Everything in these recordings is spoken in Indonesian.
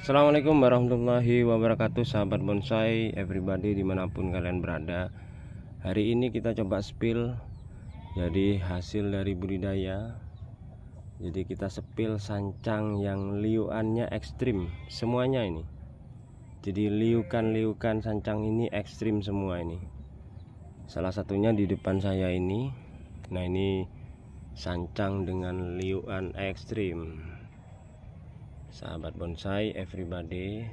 Assalamualaikum warahmatullahi wabarakatuh, sahabat bonsai, everybody dimanapun kalian berada. Hari ini kita coba spill, jadi hasil dari budidaya. Jadi kita spill sancang yang liuannya ekstrim semuanya ini. Jadi liukan sancang ini ekstrim semua ini. Salah satunya di depan saya ini. Nah, ini sancang dengan liuan ekstrim. Sahabat bonsai, everybody,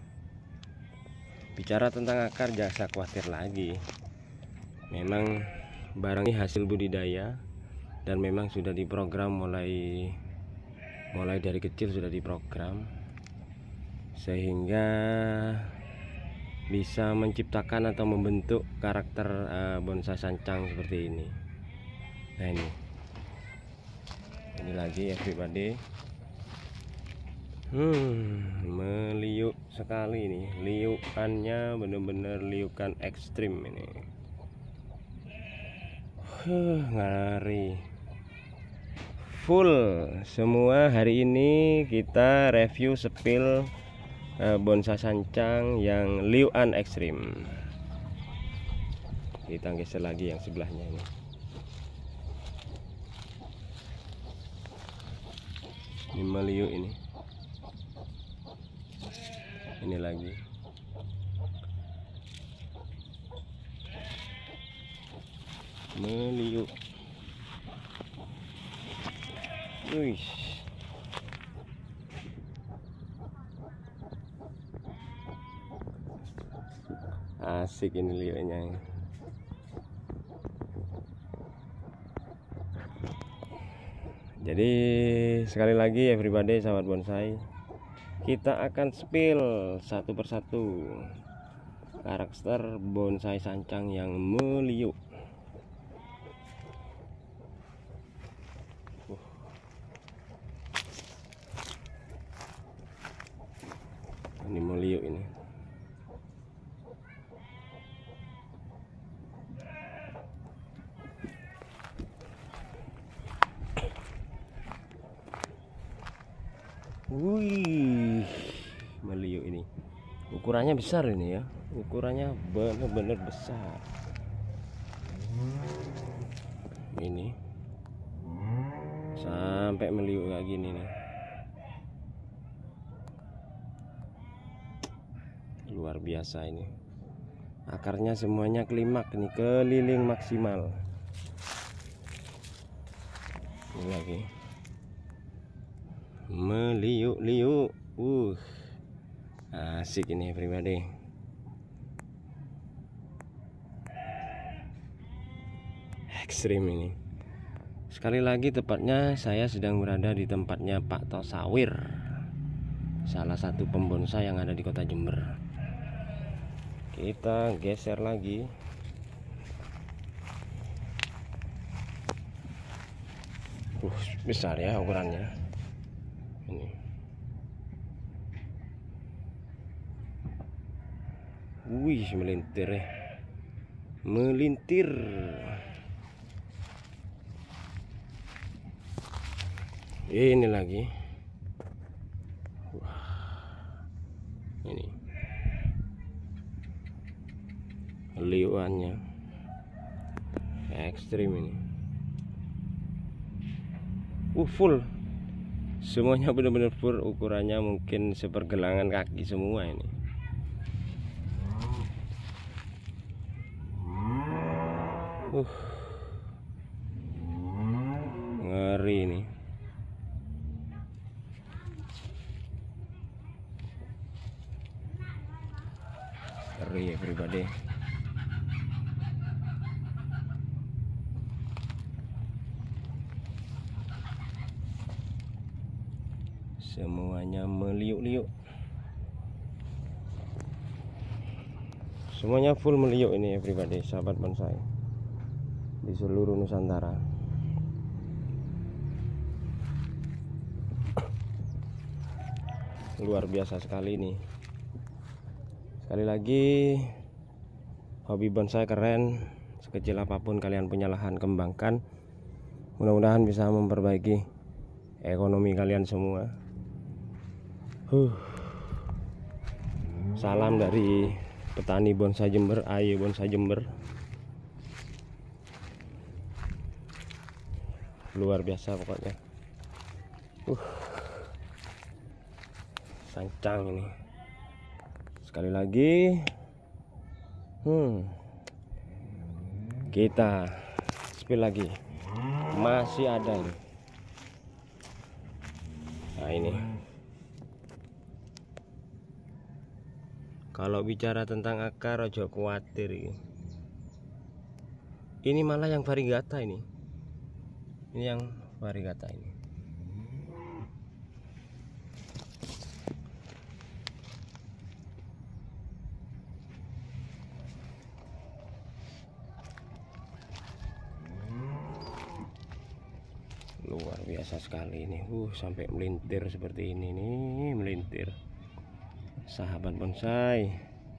bicara tentang akar jangan usah khawatir lagi. Memang barang ini hasil budidaya dan memang sudah diprogram mulai dari kecil, sudah diprogram sehingga bisa menciptakan atau membentuk karakter bonsai sancang seperti ini. Nah, ini lagi everybody. Meliuk sekali ini, liukannya bener-bener liukan ekstrim ini. Ngeri, full semua. Hari ini kita review spill bonsai sancang yang liuan ekstrim. Kita geser lagi yang sebelahnya ini. Ini meliuk ini. Ini lagi meliuk. Wih, asik ini liuknya. Jadi sekali lagi everybody, sahabat bonsai, kita akan spill satu persatu karakter bonsai sancang yang meliuk. Ini meliuk ini. Wih, meliuk ini. Ukurannya besar ini ya. Ukurannya benar-benar besar. Ini sampai meliuk kayak gini nih. Luar biasa ini. Akarnya semuanya klimak nih, keliling maksimal. Ini lagi. Meliuk-liuk. Asik ini everybody. Ekstrim ini. Sekali lagi, tepatnya saya sedang berada di tempatnya Pak Tosawir, salah satu pembonsai yang ada di kota Jember. Kita geser lagi. Besar ya ukurannya ini. Wih, melintir ya, melintir. Ini lagi. Ini liuannya ekstrim ini. Full semuanya, benar-benar full. Ukurannya mungkin sepergelangan kaki semua ini. Ngeri ini. Ngeri everybody. Semuanya meliuk-liuk. Semuanya full meliuk ini everybody, sahabat bonsai di seluruh Nusantara. Luar biasa sekali ini. Sekali lagi, hobi bonsai keren. Sekecil apapun kalian punya lahan, kembangkan. Mudah-mudahan bisa memperbaiki ekonomi kalian semua. Salam dari petani bonsai Jember, Ayo Bonsai Jember. Luar biasa pokoknya. Sancang ini. Sekali lagi. Kita spill lagi. Masih ada nih. Nah ini. Kalau bicara tentang akar ojo khawatir ini. Ini malah yang variegata ini. Ini yang variegata ini. Luar biasa sekali ini. Sampai melintir seperti ini nih, melintir. Sahabat bonsai,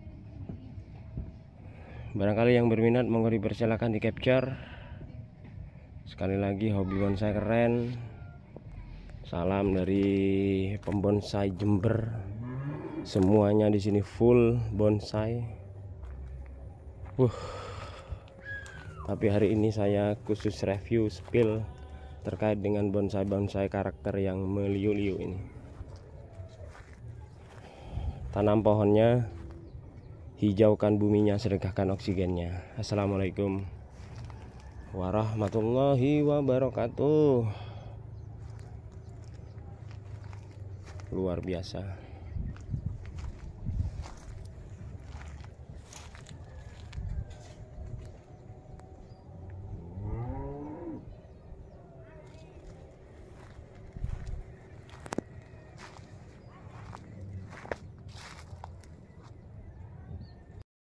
barangkali yang berminat monggo dipersilakan di capture. Sekali lagi hobi bonsai keren. Salam dari pembonsai Jember. Semuanya di sini full bonsai. Tapi hari ini saya khusus review spill terkait dengan bonsai-bonsai karakter yang meliu-liu ini. Tanam pohonnya, hijaukan buminya, sedekahkan oksigennya. Assalamualaikum warahmatullahi wabarakatuh. Luar biasa.